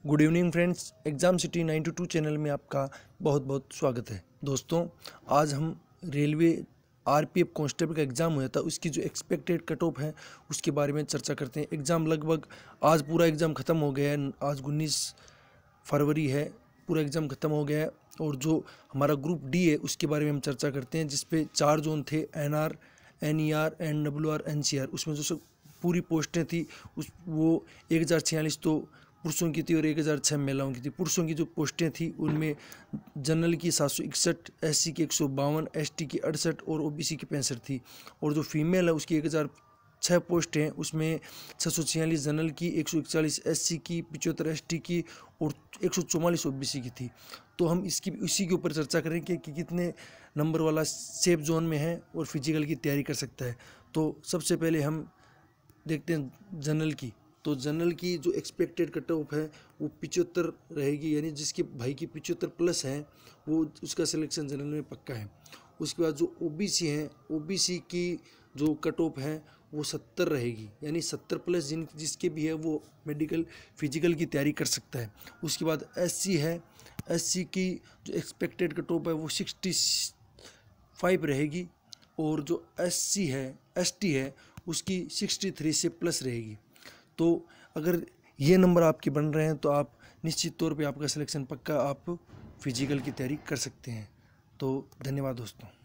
Good evening friends, exam city 92 channel में आपका बहुत बहुत स्वागत है। दोस्तों, आज हम रेलवे आरपीएफ कांस्टेबल का एग्ज़ाम हुआ था, उसकी जो एक्सपेक्टेड कट ऑफ है उसके बारे में चर्चा करते हैं। एग्ज़ाम लगभग आज पूरा एग्ज़ाम ख़त्म हो गया है। आज 19 फरवरी है, पूरा एग्ज़ाम ख़त्म हो गया है। और जो हमारा ग्रुप डी है उसके बारे में हम चर्चा करते हैं, जिसपे 4 जोन थे, एनआर, एनईआर, एनडब्ल्यूआर, एनसीआर। उसमें जो सब पूरी पोस्टें थी वो 1046 तो पुरुषों की थी और 1006 महिलाओं की थी। पुरुषों की जो पोस्टें थी उनमें जनरल की 761, एससी की 152, एसटी की 68 और ओबीसी की 65 थी। और जो फीमेल है उसकी 1006 पोस्ट हैं, उसमें 646 जनरल की, 141 एससी की, 75 एसटी की और 144 ओबीसी की थी। तो हम इसी के ऊपर चर्चा करेंगे कि कितने नंबर वाला सेफ जोन में है और फिजिकल की तैयारी कर सकता है। तो सबसे पहले हम देखते हैं जनरल की। तो जनरल की जो एक्सपेक्टेड कट ऑफ है वो 75 रहेगी, यानी जिसके भाई की 75 प्लस है वो उसका सिलेक्शन जनरल में पक्का है। उसके बाद जो ओबीसी हैं, ओबीसी की जो कट ऑफ है वो 70 रहेगी, यानी 70 प्लस जिसके भी है वो मेडिकल फिजिकल की तैयारी कर सकता है। उसके बाद एससी है, एससी की जो एक्सपेक्टेड कट ऑफ है वो 65 रहेगी। और जो एससी है, एसटी है, उसकी 63 से प्लस रहेगी। तो अगर ये नंबर आपके बन रहे हैं तो आप निश्चित तौर पे आपका सिलेक्शन पक्का, आप फिजिकल की तैयारी कर सकते हैं। तो धन्यवाद दोस्तों।